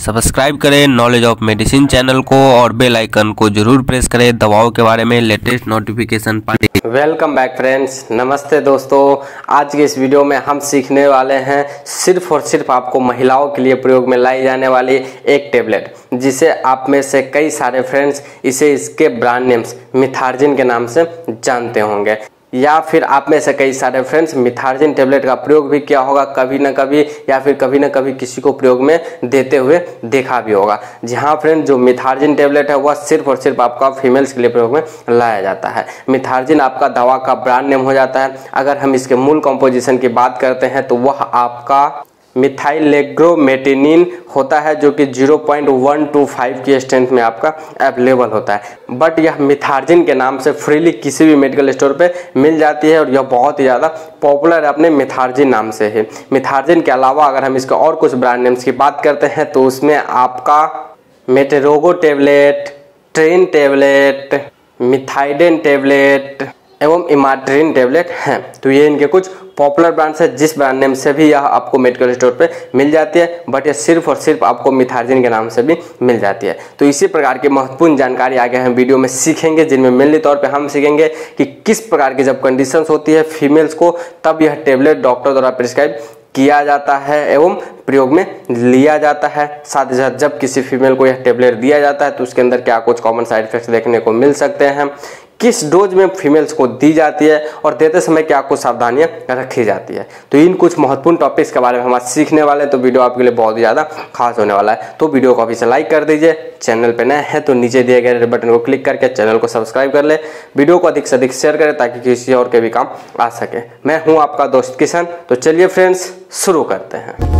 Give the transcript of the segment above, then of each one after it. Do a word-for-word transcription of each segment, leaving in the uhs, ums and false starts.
Subscribe करें knowledge of medicine channel को और बेल आइकन को जरूर प्रेस करें दवाओं के बारे में लेटेस्ट नोटिफिकेशन पाने। वेलकम बैक फ्रेंड्स, नमस्ते दोस्तों। आज के इस वीडियो में हम सीखने वाले हैं सिर्फ और सिर्फ आपको महिलाओं के लिए प्रयोग में लाई जाने वाली एक टेबलेट, जिसे आप में से कई सारे फ्रेंड्स इसे इसके ब्रांड नेम्स मिथार्जिन के नाम से जानते होंगे, या फिर आप में से कई सारे फ्रेंड्स मिथार्जिन टेबलेट का प्रयोग भी किया होगा कभी ना कभी, या फिर कभी ना कभी किसी को प्रयोग में देते हुए देखा भी होगा। जी हाँ फ्रेंड, जो मिथार्जिन टेबलेट है वह सिर्फ और सिर्फ आपका फीमेल्स के लिए प्रयोग में लाया जाता है। मिथार्जिन आपका दवा का ब्रांड नेम हो जाता है। अगर हम इसके मूल कंपोजिशन की बात करते हैं तो वह आपका मिथाइलेग्रोमेटिनिन होता है, जो कि zero point one two five की स्ट्रेंथ में आपका अवेलेबल होता है। बट यह मिथार्जिन के नाम से फ्रीली किसी भी मेडिकल स्टोर पे मिल जाती है और यह बहुत ही ज़्यादा पॉपुलर है अपने मिथार्जिन नाम से है। मिथार्जिन के अलावा अगर हम इसके और कुछ ब्रांड नेम्स की बात करते हैं तो उसमें आपका मेटेरोगो टेबलेट, ट्रेन टेबलेट, मिथाइडेन टेबलेट एवं इमाट्रिन टेबलेट हैं। तो ये इनके कुछ पॉपुलर ब्रांड्स है, जिस ब्रांड नेम से भी यह आपको मेडिकल स्टोर पे मिल जाती है, बट ये सिर्फ और सिर्फ आपको मिथार्जिन के नाम से भी मिल जाती है। तो इसी प्रकार की महत्वपूर्ण जानकारी आगे हम वीडियो में सीखेंगे, जिनमें मेनली तौर पे हम सीखेंगे कि किस प्रकार की जब कंडीशंस होती है फीमेल्स को, तब यह टेबलेट डॉक्टर द्वारा प्रिस्क्राइब किया जाता है एवं प्रयोग में लिया जाता है। साथ ही साथ जब किसी फीमेल को यह टेबलेट दिया जाता है तो उसके अंदर क्या कुछ कॉमन साइड इफेक्ट्स देखने को मिल सकते हैं, किस डोज में फीमेल्स को दी जाती है और देते समय क्या कुछ सावधानियां रखी जाती है। तो इन कुछ महत्वपूर्ण टॉपिक्स के बारे में हम आज सीखने वाले हैं। तो वीडियो आपके लिए बहुत ही ज़्यादा खास होने वाला है। तो वीडियो को अभी से लाइक कर दीजिए। चैनल पे नए हैं तो नीचे दिए गए रेड बटन को क्लिक करके चैनल को सब्सक्राइब कर ले। वीडियो को अधिक से अधिक शेयर करें ताकि किसी और के भी काम आ सके। मैं हूँ आपका दोस्त किशन। तो चलिए फ्रेंड्स, शुरू करते हैं।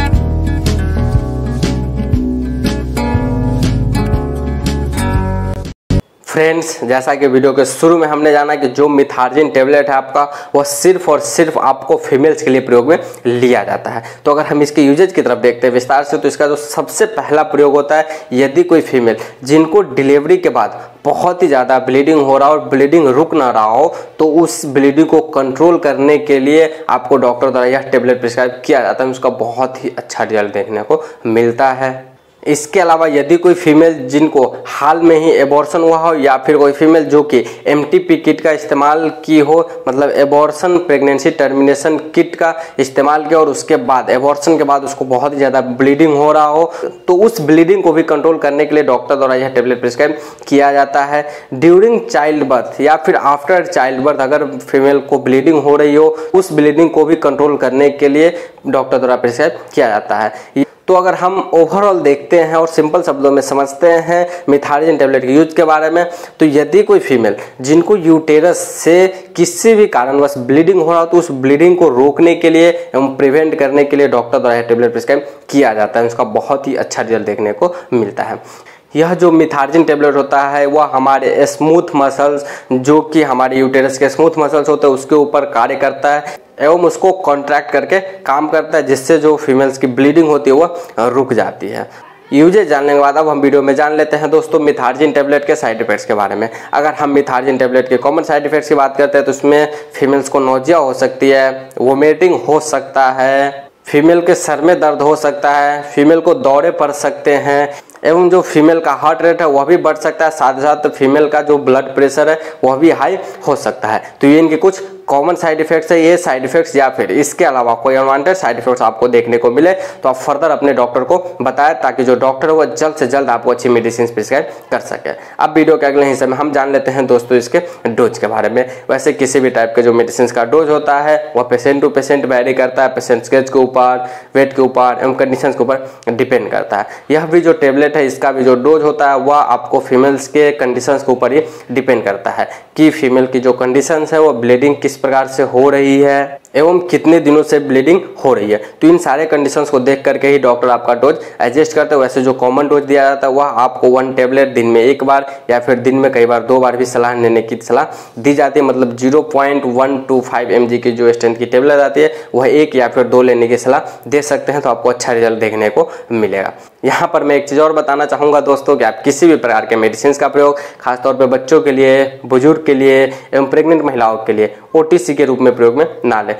फ्रेंड्स, जैसा कि वीडियो के शुरू में हमने जाना कि जो मिथार्जिन टेबलेट है आपका, वह सिर्फ और सिर्फ आपको फीमेल्स के लिए प्रयोग में लिया जाता है। तो अगर हम इसके यूजेज की तरफ देखते हैं विस्तार से, तो इसका जो सबसे पहला प्रयोग होता है, यदि कोई फीमेल जिनको डिलीवरी के बाद बहुत ही ज़्यादा ब्लीडिंग हो रहा हो और ब्लीडिंग रुक ना रहा हो, तो उस ब्लीडिंग को कंट्रोल करने के लिए आपको डॉक्टर द्वारा यह टेबलेट प्रिस्क्राइब किया जाता है। उसका बहुत ही अच्छा रिजल्ट देखने को मिलता है। इसके अलावा यदि कोई फीमेल जिनको हाल में ही एबॉर्शन हुआ हो, या फिर कोई फीमेल जो कि एमटीपी किट का इस्तेमाल की हो, मतलब एबॉर्शन प्रेगनेंसी टर्मिनेशन किट का इस्तेमाल किया और उसके बाद एबॉर्शन के बाद उसको बहुत ही ज़्यादा ब्लीडिंग हो रहा हो, तो उस ब्लीडिंग को भी कंट्रोल करने के लिए डॉक्टर द्वारा यह टेबलेट प्रिस्क्राइब किया जाता है। ड्यूरिंग चाइल्ड बर्थ या फिर आफ्टर चाइल्ड बर्थ अगर फीमेल को ब्लीडिंग हो रही हो, उस ब्लीडिंग को भी कंट्रोल करने के लिए डॉक्टर द्वारा प्रिस्क्राइब किया जाता है। तो अगर हम ओवरऑल देखते हैं और सिंपल शब्दों में समझते हैं मिथार्जिन टेबलेट के यूज के बारे में, तो यदि कोई फीमेल जिनको यूटेरस से किसी भी कारणवश ब्लीडिंग हो रहा हो, तो उस ब्लीडिंग को रोकने के लिए एवं प्रिवेंट करने के लिए डॉक्टर द्वारा यह टेबलेट प्रिस्क्राइब किया जाता है। उसका बहुत ही अच्छा रिजल्ट देखने को मिलता है। यह जो मिथार्जिन टेबलेट होता है वह हमारे स्मूथ मसल्स, जो कि हमारे यूटेरस के स्मूथ मसल्स होते हैं, उसके ऊपर कार्य करता है एवं उसको कॉन्ट्रैक्ट करके काम करता है, जिससे जो फीमेल्स की ब्लीडिंग होती है वह रुक जाती है। यूजेज जानने के बाद अब हम वीडियो में जान लेते हैं दोस्तों मिथार्जिन टेबलेट के साइड इफेक्ट्स के बारे में। अगर हम मिथार्जिन टेबलेट के कॉमन साइड इफेक्ट्स की बात करते हैं तो उसमें फीमेल्स को नोजिया हो सकती है, वोमिटिंग हो सकता है, फीमेल के सर में दर्द हो सकता है, फीमेल को दौरे पड़ सकते हैं एवं जो फीमेल का हार्ट रेट है वह भी बढ़ सकता है। साथ ही साथ फीमेल का जो ब्लड प्रेशर है वह भी हाई हो सकता है। तो ये इनके कुछ कॉमन साइड इफेक्ट्स है। ये साइड इफेक्ट्स या फिर इसके अलावा कोई अनवांटेड साइड इफेक्ट्स आपको देखने को मिले तो आप फर्दर अपने डॉक्टर को बताएं, ताकि जो डॉक्टर है वो जल्द से जल्द आपको अच्छी मेडिसिन प्रिस्क्राइब कर सके। अब वीडियो के अगले हिस्से में हम जान लेते हैं दोस्तों इसके डोज के बारे में। वैसे किसी भी टाइप के जो मेडिसिन का डोज होता है वह पेशेंट टू पेशेंट वेरी करता है, पेशेंट के एज के ऊपर, वेट के ऊपर एवं कंडीशन के ऊपर डिपेंड करता है। यह भी जो टेबलेट है इसका भी जो डोज होता है वह आपको फीमेल्स के कंडीशंस के ऊपर ही डिपेंड करता है कि फीमेल की जो कंडीशंस है वो ब्लीडिंग किस प्रकार से हो रही है एवं कितने दिनों से ब्लीडिंग हो रही है। तो इन सारे कंडीशंस को देख करके ही डॉक्टर आपका डोज एडजस्ट करते हैं। वैसे जो कॉमन डोज दिया जाता है वह आपको वन टेबलेट दिन में एक बार या फिर दिन में कई बार दो बार भी सलाह लेने की सलाह दी जाती है। मतलब zero point one two five M G की जो स्ट्रेंथ की टेबलेट आती है वह एक या फिर दो लेने की सलाह दे सकते हैं, तो आपको अच्छा रिजल्ट देखने को मिलेगा। यहाँ पर मैं एक चीज़ और बताना चाहूँगा दोस्तों कि आप किसी भी प्रकार के मेडिसिन का प्रयोग खासतौर पर बच्चों के लिए, बुजुर्ग के लिए एवं प्रेग्नेंट महिलाओं के लिए ओटीसी के रूप में प्रयोग में ना लें।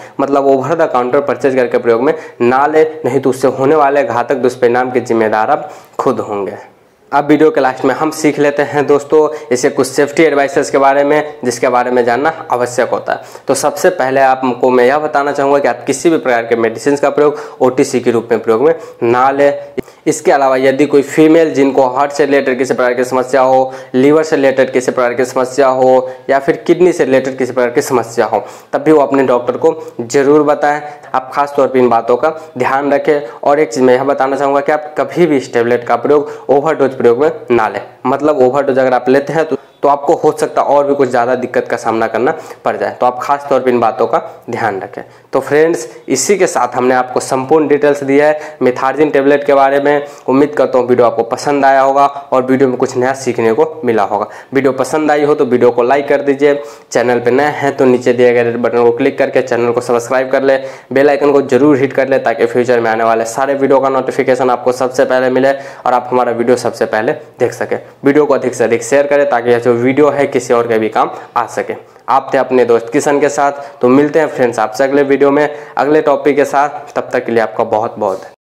मतलब ओवर द काउंटर परचेज करके प्रयोग में ना ले, नहीं तो उससे होने वाले घातक दुष्परिणाम के जिम्मेदार आप खुद होंगे। अब वीडियो के लास्ट में हम सीख लेते हैं दोस्तों इसे कुछ सेफ्टी एडवाइसेस के बारे में, जिसके बारे में जानना आवश्यक होता है। तो सबसे पहले आपको मैं यह बताना चाहूँगा कि आप किसी भी प्रकार के मेडिसिन का प्रयोग ओटीसी के रूप में प्रयोग में ना लें। इसके अलावा यदि कोई फीमेल जिनको हार्ट से रिलेटेड किसी प्रकार की समस्या हो, लीवर से रिलेटेड किसी प्रकार की समस्या हो, या फिर किडनी से रिलेटेड किसी प्रकार की समस्या हो, तब भी वो अपने डॉक्टर को जरूर बताएं। आप खास तौर पर इन बातों का ध्यान रखें। और एक चीज़ मैं यह बताना चाहूँगा कि आप कभी भी इस टेबलेट का प्रयोग ओवरडोज प्रयोग में ना लें। मतलब ओवरडोज अगर आप लेते हैं तो तो आपको हो सकता है और भी कुछ ज़्यादा दिक्कत का सामना करना पड़ जाए। तो आप खास तौर पर इन बातों का ध्यान रखें। तो फ्रेंड्स, इसी के साथ हमने आपको संपूर्ण डिटेल्स दिया है मिथार्जिन टेबलेट के बारे में। उम्मीद करता हूँ वीडियो आपको पसंद आया होगा और वीडियो में कुछ नया सीखने को मिला होगा। वीडियो पसंद आई हो तो वीडियो को लाइक कर दीजिए। चैनल पर नए हैं तो नीचे दिए गए रेड बटन को क्लिक करके चैनल को सब्सक्राइब कर ले, बेल आइकन को जरूर हिट कर ले, ताकि फ्यूचर में आने वाले सारे वीडियो का नोटिफिकेशन आपको सबसे पहले मिले और आप हमारा वीडियो सबसे पहले देख सके। वीडियो को अधिक से अधिक शेयर करें ताकि यह जो वीडियो है किसी और के भी काम आ सके। आप थे अपने दोस्त किशन के साथ। तो मिलते हैं फ्रेंड्स आपसे अगले वीडियो में अगले टॉपिक के साथ। तब तक के लिए आपका बहुत बहुत